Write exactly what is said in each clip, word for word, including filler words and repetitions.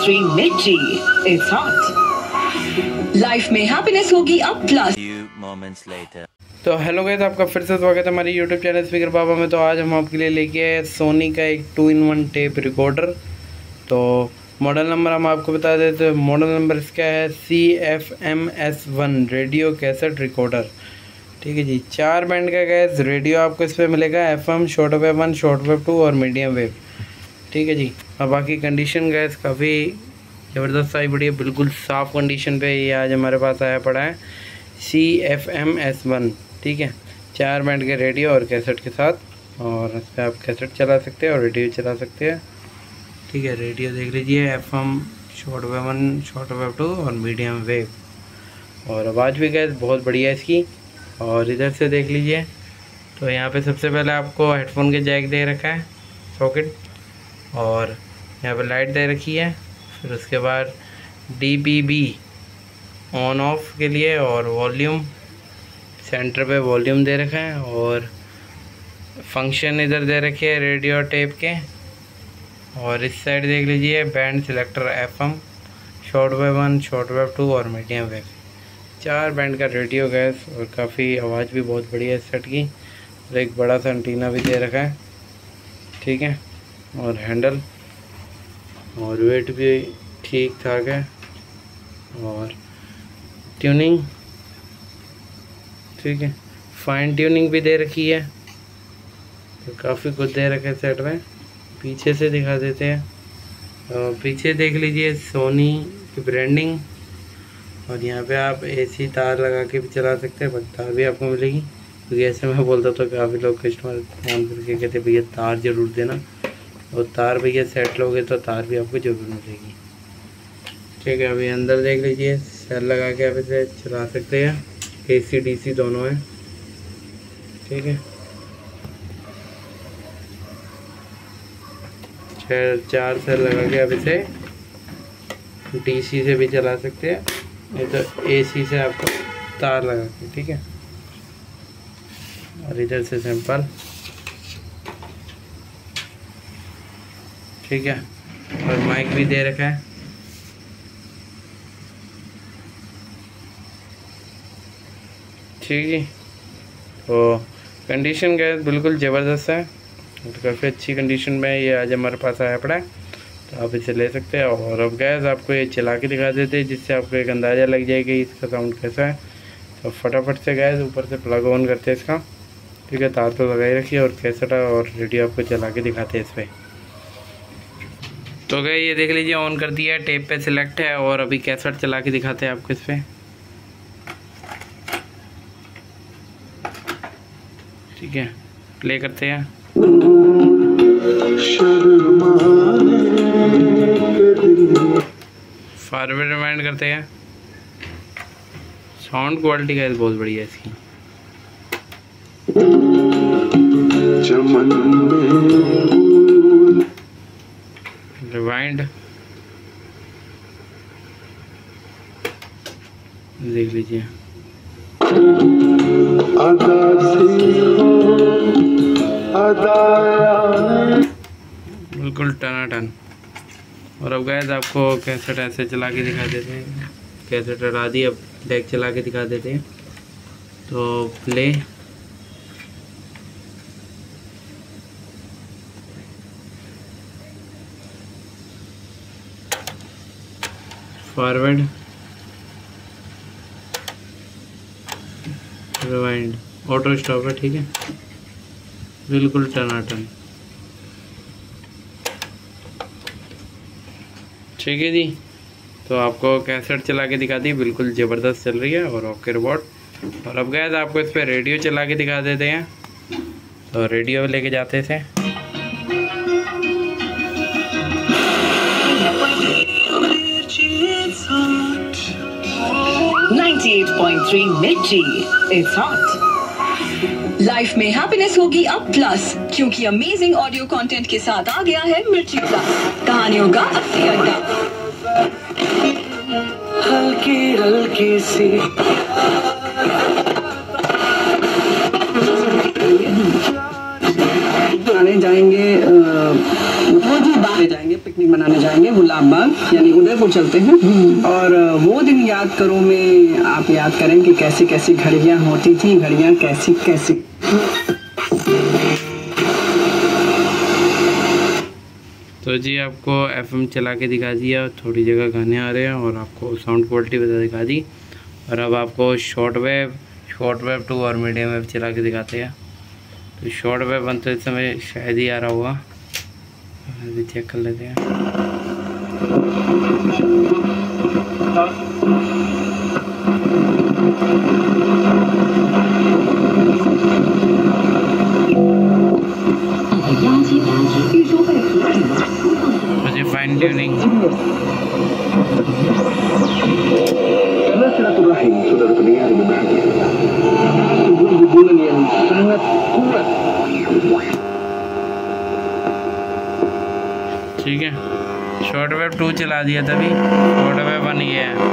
Three Mirchi, it's hot. Life में happiness होगी अब प्लस। तो हेलो गाइस, आपका फिर से स्वागत है हमारी यूट्यूब चैनल स्पीकर बाबा में। तो आज हम आपके लिए लेके आए सोनी का एक two in one tape recorder. तो मॉडल नंबर हम आपको बता देते हैं। मॉडल नंबर इसका है C F M S one radio cassette recorder. ठीक है जी, चार बैंड का गैस रेडियो आपको इस पर मिलेगा। F M, short wave one, short wave two और मीडियम वेव। ठीक है जी। और बाकी कंडीशन गैस काफ़ी ज़बरदस्त आई पड़ी है, बिल्कुल साफ़ कंडीशन पे ये आज हमारे पास आया पड़ा है C F M S one. ठीक है, चार बैंड के रेडियो और कैसेट के साथ, और इस पर आप कैसेट चला सकते हैं और रेडियो चला सकते हैं। ठीक है, रेडियो देख लीजिए, F M, short wave one, short wave two और मीडियम वेव। और आवाज़ भी गैस बहुत बढ़िया है इसकी। और इधर से देख लीजिए, तो यहाँ पे सबसे पहले आपको हेडफोन के जैक दे रखा है, सॉकेट, और यहाँ पे लाइट दे रखी है। फिर उसके बाद D P B on off के लिए, और वॉल्यूम सेंटर पे वॉल्यूम दे रखा है, और फंक्शन इधर दे रखे है रेडियो टेप के। और इस साइड देख लीजिए band selector, F M, short wave one, short wave two और मीडियम वेव। चार बैंड का रेडियो गैस, और काफ़ी आवाज़ भी बहुत बढ़िया है इस सेट की। और एक बड़ा सा एंटीना भी दे रखा है। ठीक है, और हैंडल और वेट भी ठीक ठाक है। और ट्यूनिंग, ठीक है, फाइन ट्यूनिंग भी दे रखी है। तो काफ़ी कुछ दे रखा है सेट में। पीछे से दिखा देते हैं। तो पीछे देख लीजिए सोनी की ब्रांडिंग। और यहाँ पे आप एसी तार लगा के भी चला सकते हैं, बट तार भी आपको मिलेगी। क्योंकि ऐसे मैं बोलता तो काफ़ी लोग कस्टमर फोन करके कहते भैया तार ज़रूर देना, और तार भैया सेट लोगे तो तार भी आपको ज़रूर मिलेगी। ठीक है, अभी अंदर देख लीजिए, सेल लगा के आप इसे चला सकते हैं। एसी डीसी दोनों है। ठीक है, चार चार सेल लगा के आप इसे डीसी से भी चला सकते हैं, नहीं तो एसी से आपको तार लगा के। ठीक है, और इधर से सिंपल। ठीक है, और माइक भी दे रखा है। ठीक है, तो कंडीशन गैस बिल्कुल ज़बरदस्त है, तो काफ़ी अच्छी कंडीशन में ये आज हमारे पास आया पड़ा है। तो आप इसे ले सकते हैं। और अब गैस आपको ये चला के दिखा देते हैं, जिससे आपको एक अंदाज़ा लग जाए कि इसका साउंड कैसा है। तो फटाफट से गैस ऊपर से प्लग ऑन करते हैं इसका। ठीक है, तार तो लगाई रखिए, और कैसेट और रेडियो आपको चला के दिखाते हैं इस पर। तो गए ये देख लीजिए, ऑन कर दिया है, टेप पे सिलेक्ट है, और अभी कैसेट चला के दिखाते हैं आपको इस पर। ठीक है, प्ले करते हैं। फॉरवर्ड रिमाइंड करते हैं। साउंड क्वालिटी का बहुत बढ़िया है इसकी। रिवाइंड देख लीजिए। बिल्कुल टनाटन। और अब गैस आपको कैसेट ऐसे चला के दिखा देते हैं। कैसेट हटा दी, अब डेक चला के दिखा देते हैं। तो play, forward, rewind, auto stop है। ठीक है, बिल्कुल टनाटन। ठीक है जी, तो आपको कैसेट चला के दिखा दी, बिल्कुल ज़बरदस्त चल रही है, और ओके रिपोर्ट। और अब गैस आपको इस पर रेडियो चला के दिखा देते हैं। तो रेडियो लेके जाते थे। Ninety eight point three Mirchi, it's hot. Life में हैप्पीनेस होगी अब प्लस, क्योंकि अमेजिंग ऑडियो कंटेंट के साथ आ गया है मिर्ची प्लस, कहानियों का असली अड्डा। हल्की हल्की सी पुराने जाएंगे, वो जी ले जाएंगे, पिकनिक मनाने जाएंगे गुलाब बाग यानी उदयपुर चलते हैं। और वो दिन याद करो में आप याद करें कि कैसी कैसी घड़ियां होती थी, घड़ियां कैसी कैसी। तो जी आपको एफएम चला के दिखा दिया, थोड़ी जगह गाने आ रहे हैं और आपको साउंड क्वालिटी बता दिखा दी। और अब आपको short wave short wave two और मीडियम वेव चला के दिखाते हैं। तो शॉर्ट वेव बनते इस समय शायद ही आ रहा होगा, अभी चेक कर लेते हैं। मुझे फाइन ट्यूनिंग ठीक है। शॉर्ट वेव टू चला दिया तभी, शॉर्ट वेव वन गया है।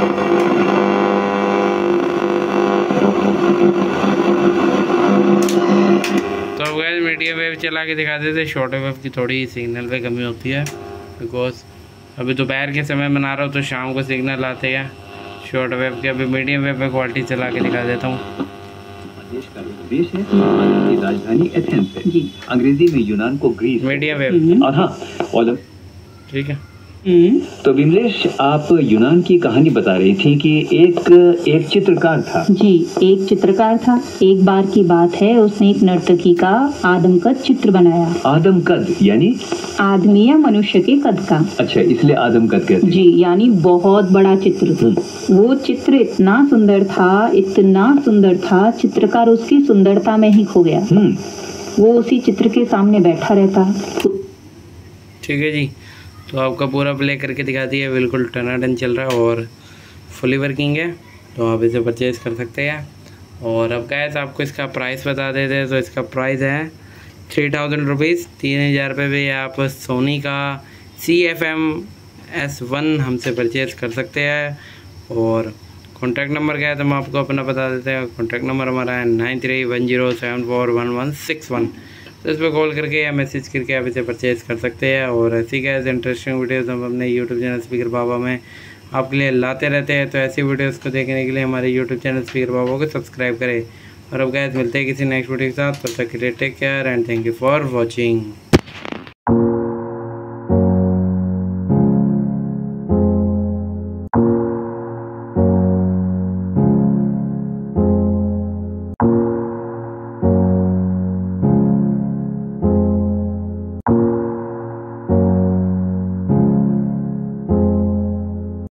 तो अब गाइस मीडियम वेव चला के दिखा देते। शॉर्ट वेव की थोड़ी सिग्नल पे कमी होती है, बिकॉज अभी दोपहर के समय बना रहा हूँ तो शाम को सिग्नल आते हैं शॉर्ट वेव के। अभी मीडियम वेव पे क्वालिटी चला के दिखा देता हूँ। देश का एक देश है की राजधानी एथेंस है जी। अंग्रेजी में यूनान को ग्रीस मीडियम वेव। और हाँ ओलम ठीक है। तो विमलेश आप यूनान की कहानी बता रही थी कि एक एक चित्रकार था। जी एक चित्रकार था। एक बार की बात है, उसने एक नर्तकी का आदमकद चित्र बनाया। आदमकद यानी आदमी या मनुष्य के कद का। अच्छा, इसलिए आदमकद कहते हैं जी, यानी बहुत बड़ा चित्र। वो चित्र इतना सुंदर था, इतना सुंदर था, चित्रकार उसकी सुंदरता में ही खो गया। वो उसी चित्र के सामने बैठा रहता। ठीक है जी, तो आपका पूरा प्ले करके दिखा दिया, बिल्कुल टनाटन चल रहा है और फुली वर्किंग है, तो आप इसे परचेज़ कर सकते हैं। और अब गाइस आपको इसका प्राइस बता देते हैं। तो इसका प्राइस है थ्री थाउजेंड रुपीज़, तीन हज़ार रुपये में आप सोनी का C F M S one हमसे परचेज़ कर सकते हैं। और कॉन्टैक्ट नंबर क्या है तो हम आपको अपना बता देते हैं। कॉन्टैक्ट नंबर हमारा है nine three one zero seven four one one six one. तो इस पर कॉल करके या मैसेज करके आप इसे परचेज़ कर सकते हैं। और ऐसी कैसे इंटरेस्टिंग वीडियोस हम अपने यूट्यूब चैनल स्पीकर बाबा में आपके लिए लाते रहते हैं। तो ऐसी वीडियोस को देखने के लिए हमारे यूट्यूब चैनल स्पीकर बाबा को सब्सक्राइब करें। और अब गाइस मिलते हैं किसी नेक्स्ट वीडियो के साथ, तब तक के लिए take care and thank you for watching.